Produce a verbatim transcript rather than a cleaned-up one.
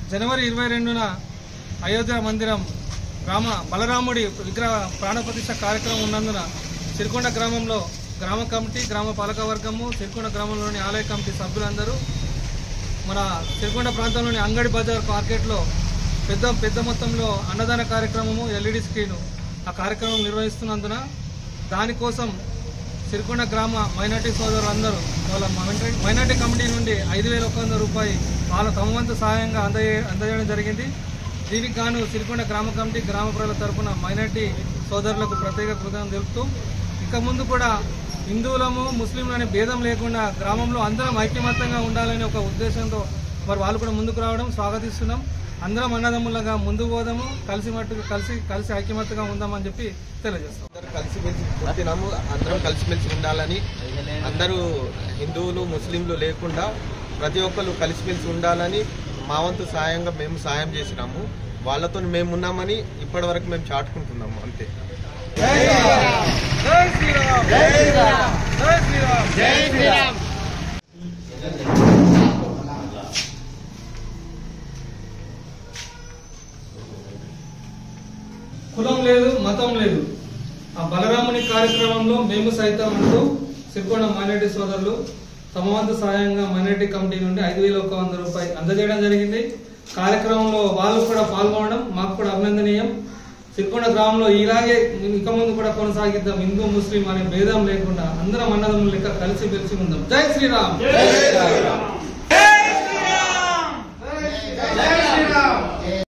జనవరి ఇరవై రెండున అయోధ్య మందిరం రామ బలరాముడి విగ్రహ ప్రాణప్రతిష్ఠ కార్యక్రమం ఉన్నందున సిరికొండ గ్రామంలో గ్రామ కమిటీ, గ్రామ పాలక వర్గము, సిరికొండ గ్రామంలోని ఆలయ కమిటీ సభ్యులందరూ మన సిరికొండ ప్రాంతంలోని అంగడి బజార్ మార్కెట్లో పెద్ద పెద్ద మొత్తంలో అన్నదాన కార్యక్రమము, ఎల్ఈడి స్క్రీను ఆ కార్యక్రమం నిర్వహిస్తున్నందున దానికోసం సిరికొండ గ్రామ మైనార్టీ సోదరులందరూ వాళ్ళ మైనార్టీ కమిటీ నుండి ఐదు వేల ఒక వంద రూపాయలు వాళ్ళ తమ వంతు సహాయంగా అందజే అందజేయడం జరిగింది. దీనికి గాను సిరికొండ గ్రామ కమిటీ, గ్రామ ప్రజల తరఫున మైనార్టీ సోదరులకు ప్రత్యేక కృతజ్ఞతలు తెలుపుతూ ఇక ముందు కూడా హిందువులము ముస్లింలు అనే భేదం లేకుండా గ్రామంలో అందరం ఐక్యమత్యంగా ఉండాలనే ఒక ఉద్దేశంతో మరి వాళ్ళు కూడా ముందుకు రావడం స్వాగతిస్తున్నాం. అందరం అన్నదమ్ములుగా ముందుకు పోదాము, కలిసి మట్టుకు కలిసి కలిసి ఐక్యమత్యంగా ఉందామని చెప్పి తెలియజేస్తాం. అందరూ కలిసిమెలిసి పుట్టినాము, అందరం కలిసిమెలిసి ఉండాలని, అందరూ హిందువులు ముస్లింలు లేకుండా ప్రతి ఒక్కరు కలిసిమెలిసి ఉండాలని మా వంతు సాయంగా మేము సాయం చేసినాము. వాళ్ళతో మేము ఉన్నామని ఇప్పటి వరకు మేము చాటుకుంటున్నాము. అంతే. కులం లేదు, మతం లేదు, ఆ బలరాముని కార్యక్రమంలో మేము సైతం అంటూ సిరికొండ మైనార్టీ సోదరులు తమ వంతు సహాయంగా మైనార్టీ కమిటీ నుండి ఐదు వేల ఒక వంద రూపాయలు అందజేయడం జరిగింది. కార్యక్రమంలో వాళ్ళు కూడా పాల్గొనడం మాకు కూడా అభినందనీయం. సిరికొండ గ్రామంలో ఇలాగే ఇక ముందు కూడా కొనసాగిద్దాం. హిందూ ముస్లిం అనే భేదం లేకుండా అందరం అన్నదమ్ములు లెక్క కలిసి కలిసి ఉందాం. జై శ్రీరామ్.